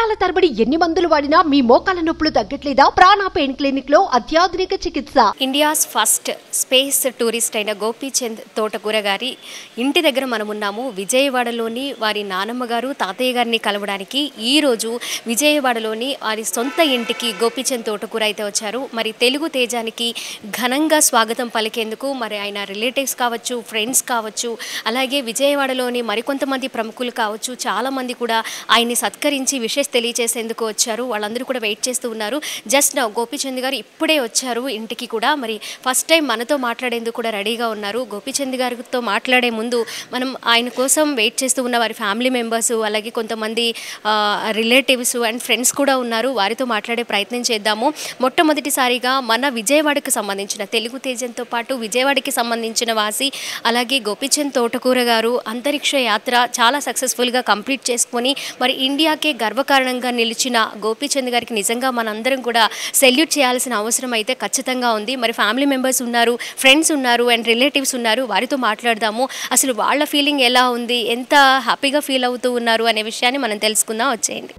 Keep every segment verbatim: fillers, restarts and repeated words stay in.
సంవత్సరాల తరబడి ఎన్ని మందులు వాడినా మీ మోకాల నొప్పులు తగ్గట్లేదా? ప్రాణ పెయిన్ క్లినిక్ లో అత్యాధునిక చికిత్స. ఇండియాస్ ఫస్ట్ స్పేస్ టూరిస్ట్ అయిన గోపీచంద్ తోటకూర గారి ఇంటి దగ్గర మనం ఉన్నాము. విజయవాడలోని వారి నానమ్మ గారు తాతయ్య గారిని కలవడానికి ఈ రోజు విజయవాడలోని వారి సొంత ఇంటికి గోపీచంద్ తోటకూర అయితే వచ్చారు. మరి తెలుగు తేజానికి ఘనంగా స్వాగతం పలికేందుకు మరి ఆయన రిలేటివ్స్ కావచ్చు, ఫ్రెండ్స్ కావచ్చు, అలాగే విజయవాడలోని మరికొంతమంది ప్రముఖులు కావచ్చు, చాలామంది కూడా ఆయన్ని సత్కరించి విషెస్ తెలియజేసేందుకు వచ్చారు. వాళ్ళందరూ కూడా వెయిట్ చేస్తూ ఉన్నారు. జస్ట్ నౌ గోపీచంద్ గారు ఇప్పుడే వచ్చారు ఇంటికి కూడా. మరి ఫస్ట్ టైం మనతో మాట్లాడేందుకు కూడా రెడీగా ఉన్నారు. గోపీచంద్ గారితో మాట్లాడే ముందు మనం ఆయన కోసం వెయిట్ చేస్తూ ఉన్న వారి ఫ్యామిలీ మెంబర్స్, అలాగే కొంతమంది రిలేటివ్స్ అండ్ ఫ్రెండ్స్ కూడా ఉన్నారు. వారితో మాట్లాడే ప్రయత్నం చేద్దాము. మొట్టమొదటిసారిగా మన విజయవాడకు సంబంధించిన తెలుగు తేజంతో పాటు విజయవాడకి సంబంధించిన వాసి అలాగే గోపీచంద్ తోటకూర గారు అంతరిక్ష యాత్ర చాలా సక్సెస్ఫుల్గా కంప్లీట్ చేసుకొని మరి ఇండియాకే గర్వకారణంగా నిలిచిన గోపీచంద్ గారికి నిజంగా మనందరం కూడా సెల్యూట్ చేయాల్సిన అవసరం అయితే ఖచ్చితంగా ఉంది. మరి ఫ్యామిలీ మెంబర్స్ ఉన్నారు, ఫ్రెండ్స్ ఉన్నారు అండ్ రిలేటివ్స్ ఉన్నారు. వారితో మాట్లాడదాము. అసలు వాళ్ళ ఫీలింగ్ ఎలా ఉంది, ఎంత హ్యాపీగా ఫీల్ అవుతూ ఉన్నారు అనే విషయాన్ని మనం తెలుసుకుందాం. వచ్చేయండి.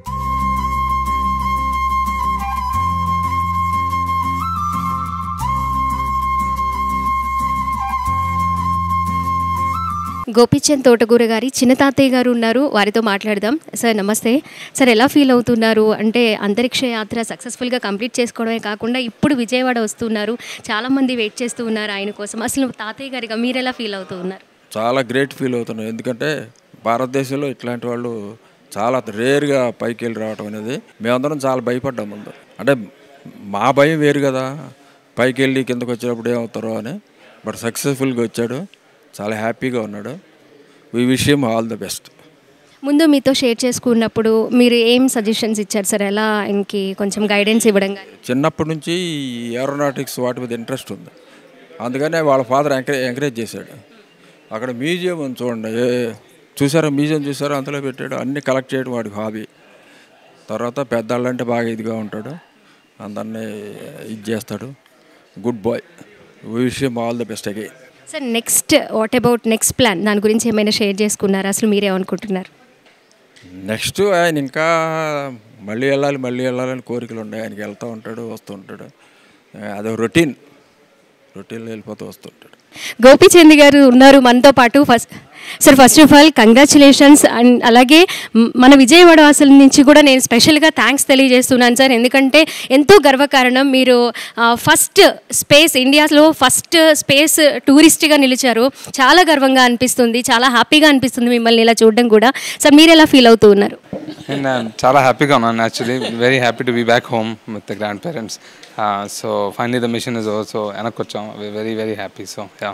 గోపీచంద్ తోటకూర గారి చిన్న తాతయ్య గారు ఉన్నారు, వారితో మాట్లాడదాం. సార్ నమస్తే. సార్ ఎలా ఫీల్ అవుతున్నారు? అంటే అంతరిక్ష యాత్ర సక్సెస్ఫుల్గా కంప్లీట్ చేసుకోవడమే కాకుండా ఇప్పుడు విజయవాడ వస్తున్నారు, చాలామంది వెయిట్ చేస్తూ ఉన్నారు ఆయన కోసం. అసలు తాతయ్య గారిగా మీరు ఎలా ఫీల్ అవుతూ ఉన్నారు? చాలా గ్రేట్ ఫీల్ అవుతున్నారు. ఎందుకంటే భారతదేశంలో ఇట్లాంటి వాళ్ళు చాలా రేర్గా పైకి వెళ్ళి రావడం అనేది మేమందరం చాలా భయపడ్డాం ముందు. అంటే మా భయం వేరు కదా, పైకి వెళ్ళి కిందకు వచ్చేటప్పుడు ఏమవుతారో అని. బట్ సక్సెస్ఫుల్గా వచ్చాడు, చాలా హ్యాపీగా ఉన్నాడు. We wish him all the best. ముందు మీతో షేర్ చేసుకున్నప్పుడు మీరు ఏం సజెషన్స్ ఇచ్చారు సార్? ఎలా ఇంకి కొంచెం గైడెన్స్ ఇవ్వడం కానీ? చిన్నప్పటి నుంచి ఏరోనాటిక్స్ వాటి మీద ఇంట్రెస్ట్ ఉంది, అందుకనే వాళ్ళ ఫాదర్ ఎంకరేజ్ ఎంకరేజ్ చేశాడు. అక్కడ మ్యూజియం ఉంది చూడండి, చూసారా మ్యూజియం చూసారా, అందులో పెట్టాడు. అన్నీ కలెక్ట్ చేయడం వాడికి హాబీ. తర్వాత పెద్దవాళ్ళంటే బాగా ఇదిగా ఉంటాడు, అందరినీ ఇది చేస్తాడు. Good boy. We wish him all the best again. Sir next what about next plan, దాని గురించి ఏమైనా షేర్ చేసుకున్నారా? అసలు మీరేమనుకుంటున్నారు? నెక్స్ట్ ఆయన ఇంకా మళ్ళీ వెళ్ళాలి మళ్ళీ వెళ్ళాలని కోరికలు ఉన్నాయి. ఆయనకి వెళ్తూ ఉంటాడు, వస్తూ ఉంటాడు. అదో రొటీన్ రొటీన్లో వెళ్ళిపోతూ వస్తుంటాడు. గోపీచంద్ గారు ఉన్నారు మనతో పాటు. First sir first of all congratulations. And అలాగే మన విజయవాడ వాసుల నుంచి కూడా నేను స్పెషల్గా థ్యాంక్స్ తెలియజేస్తున్నాను సార్. ఎందుకంటే ఎంతో గర్వకారణం, మీరు ఫస్ట్ స్పేస్ ఇండియాలో ఫస్ట్ స్పేస్ టూరిస్ట్గా నిలిచారు. చాలా గర్వంగా అనిపిస్తుంది, చాలా హ్యాపీగా అనిపిస్తుంది మిమ్మల్ని ఇలా చూడడం కూడా. సార్ మీరు ఎలా ఫీల్ అవుతూ ఉన్నారు? చాలా హ్యాపీగా ఉన్నాను. Actually very happy to be back home with the grand parents. So finally the mission is over. So వెనక్కి వచ్చాం. Very very happy. So yeah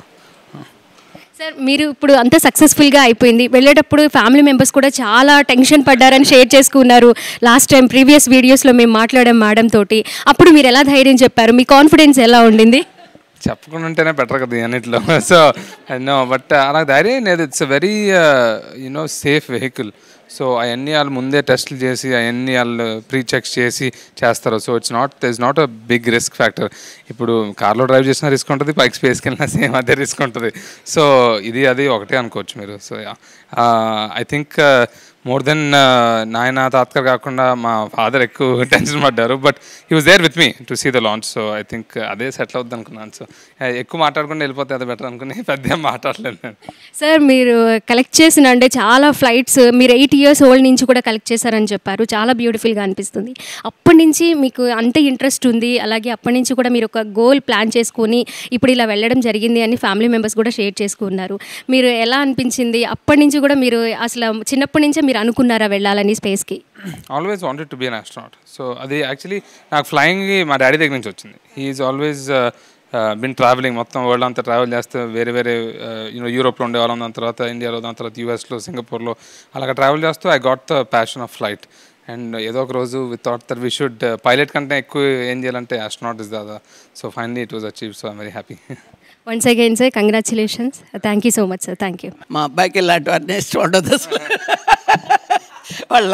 sir మీరు ఇప్పుడు అంతా సక్సెస్ఫుల్గా అయిపోయింది. వెళ్ళేటప్పుడు ఫ్యామిలీ మెంబర్స్ కూడా చాలా టెన్షన్ పడ్డారని షేర్ చేసుకున్నారు. లాస్ట్ టైం ప్రీవియస్ వీడియోస్లో మేము మాట్లాడాం మేడం తోటి. అప్పుడు మీరు ఎలా ధైర్యం చెప్పారు? మీ కాన్ఫిడెన్స్ ఎలా ఉండింది? చెప్పకుండా ఉంటేనే బెటర్ కదా అన్నిట్లో. సో నో, బట్ నాకు ధైర్యం లేదు. It's a very you know safe vehicle. So అవన్నీ వాళ్ళు ముందే టెస్టులు చేసి అవన్నీ వాళ్ళు ప్రీ చెక్స్ చేసి చేస్తారు. So it's not it's not a big risk factor. ఇప్పుడు కార్లో డ్రైవ్ చేసినా రిస్క్ ఉంటుంది, పైకి స్పేస్కి వెళ్ళినా సేమ్ అదే రిస్క్ ఉంటుంది. సో ఇది అది ఒకటే అనుకోవచ్చు మీరు. So I think more than నాయన తాతగారు కాకుండా మా ఫాదర్ ఎక్కువ టెన్షన్ పడ్డారు. But he was there with me to see the launch. So I think అదే సెటిల్ అవుద్ది అనుకున్నాను. సో ఎక్కువ మాట్లాడకుండా వెళ్ళిపోతే అదే బెటర్ అనుకుని పెద్ద మాట్లాడలేదు నేను. సార్ మీరు కలెక్ట్ చేసిన అంటే చాలా ఫ్లైట్స్ మీరు ఎయిట్ ఇయర్స్ ఓల్డ్ నుంచి కూడా కలెక్ట్ చేశారని చెప్పారు. చాలా బ్యూటిఫుల్గా అనిపిస్తుంది. అప్పటి నుంచి మీకు అంతే ఇంట్రెస్ట్ ఉంది, అలాగే అప్పటి నుంచి కూడా మీరు ఒక గోల్ ప్లాన్ చేసుకొని ఇప్పుడు ఇలా వెళ్ళడం జరిగింది అని ఫ్యామిలీ మెంబర్స్ కూడా షేర్ చేసుకున్నారు. మీరు ఎలా అనిపించింది? అప్పటి నుంచి కూడా మీరు అసలు చిన్నప్పటి నుంచే మీరు అనుకున్నారా వెళ్ళాలని స్పేస్కి? Always wanted to be an astronaut. So అది యాక్చువల్లీ నాకు ఫ్లయింగ్ మా డాడీ దగ్గర నుంచి వచ్చింది. He is always been travelling, మొత్తం వరల్డ్ అంతా ట్రావెల్ చేస్తే వేరే వేరే యూనో యూరోప్లో ఉండేవాళ్ళం, దాని తర్వాత ఇండియాలో, దాని తర్వాత యూఎస్లో, సింగపూర్లో అలాగ ట్రావెల్ చేస్తూ I got the passion of flight. And ఏదో ఒక రోజు we thought that we should pilot కంటే ఎక్కువ ఏం చేయాలంటే ఆస్ట్రోనాట్ ఇస్ దాదా. So finally it was achieve. So I'm very happy. Once again sir congratulations. Thank you so much sir. Thank you. మా అబ్బాయికి ఇలాంటివన్నీ ఇష్టం ఉండదు. వాళ్ళ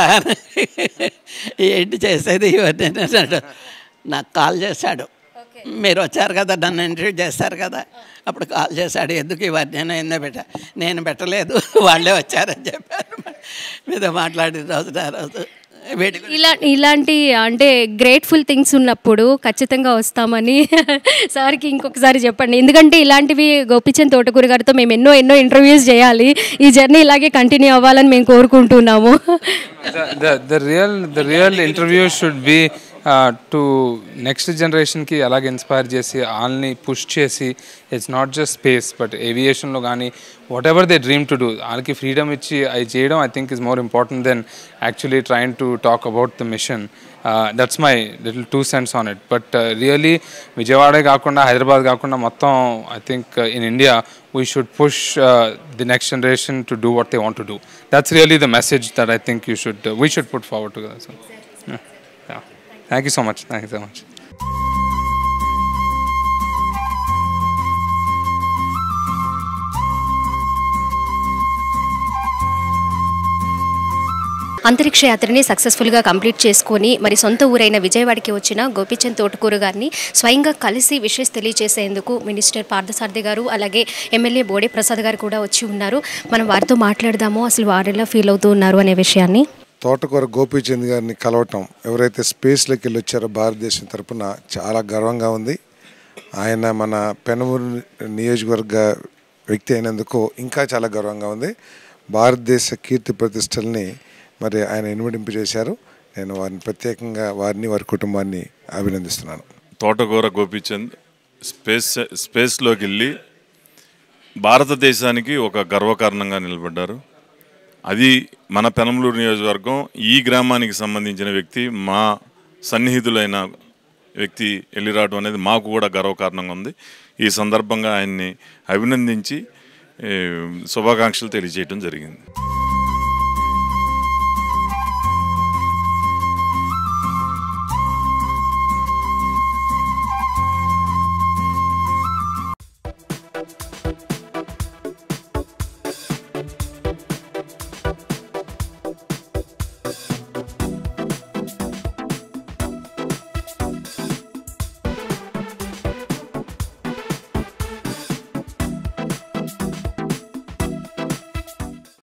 ఏంటి చేసేది ఇవన్నీ అన్నాడు. నాకు కాల్ చేశాడు, మీరు వచ్చారు కదా నన్ను ఇంటర్వ్యూ చేస్తారు కదా, అప్పుడు కాల్ చేశాడు, ఎందుకు ఇవన్నీ నేను ఎందుకు పెట్టా, నేను పెట్టలేదు వాళ్ళే వచ్చారని చెప్పారు. మీతో మాట్లాడిన రోజు ఆ రోజు వేడి ఇలా ఇలాంటి అంటే గ్రేట్ఫుల్ థింగ్స్ ఉన్నప్పుడు ఖచ్చితంగా వస్తామని సార్కి ఇంకొకసారి చెప్పండి. ఎందుకంటే ఇలాంటివి గోపీచంద్ తోటకూర గారితో మేము ఎన్నో ఎన్నో ఇంటర్వ్యూస్ చేయాలి. ఈ జర్నీ ఇలాగే కంటిన్యూ అవ్వాలని మేము కోరుకుంటున్నాము. The real the real interview should be to next జనరేషన్కి అలాగే ఇన్స్పైర్ చేసి వాళ్ళని పుష్ చేసి it's not just space but ఏవియేషన్లో కానీ whatever they dream to do వాళ్ళకి ఫ్రీడమ్ ఇచ్చి అది చేయడం I think is more important than actually train to talk about the mission. That's my little two cents on it. But really విజయవాడే కాకుండా హైదరాబాద్ కాకుండా మొత్తం I think in India we should push the next generation to do what they want to do. That's really the message that I think you should we should put forward together. So Thank you so much. Thank you so much. అంతరిక్ష యాత్రని సక్సెస్ఫుల్గా complete చేసుకొని మరి సొంత ఊరైన విజయవాడకి వచ్చిన గోపీచంద్ తోటకూర గారిని స్వయంగా కలిసి విషెస్ తెలియజేసేందుకు మినిస్టర్ పార్థసారథి గారు అలాగే ఎమ్మెల్యే బోడే ప్రసాద్ గారు కూడా వచ్చి ఉన్నారు. మనం వారితో మాట్లాడదాము అసలు వారు ఎలా ఫీల్ అవుతూ ఉన్నారు అనే విషయాన్ని. తోటకూర గోపీచంద్ గారిని కలవటం ఎవరైతే స్పేస్లోకి వెళ్ళి వచ్చారో భారతదేశం తరఫున చాలా గర్వంగా ఉంది. ఆయన మన పెనమూరు నియోజకవర్గ వ్యక్తి అయినందుకు ఇంకా చాలా గర్వంగా ఉంది. భారతదేశ కీర్తి ప్రతిష్టల్ని మరి ఆయన ఇన్వడింపు చేశారు. నేను వారిని ప్రత్యేకంగా వారిని వారి కుటుంబాన్ని అభినందిస్తున్నాను. తోటకూర గోపీచంద్ స్పేస్ స్పేస్లోకి వెళ్ళి భారతదేశానికి ఒక గర్వకారణంగా నిలబడ్డారు. అది మన పెనమలూరు నియోజకవర్గం ఈ గ్రామానికి సంబంధించిన వ్యక్తి, మా సన్నిహితులైన వ్యక్తి వెళ్ళి రావడం అనేది మాకు కూడా గర్వకారణంగా ఉంది. ఈ సందర్భంగా ఆయన్ని అభినందించి శుభాకాంక్షలు తెలియజేయడం జరిగింది.